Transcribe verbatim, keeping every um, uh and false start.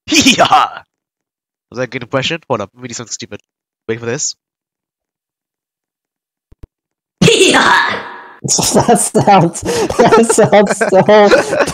Hehehaha! Was that a good impression? Hold up, let me do something stupid. Wait for this. Hehehaha! That sounds. That sounds so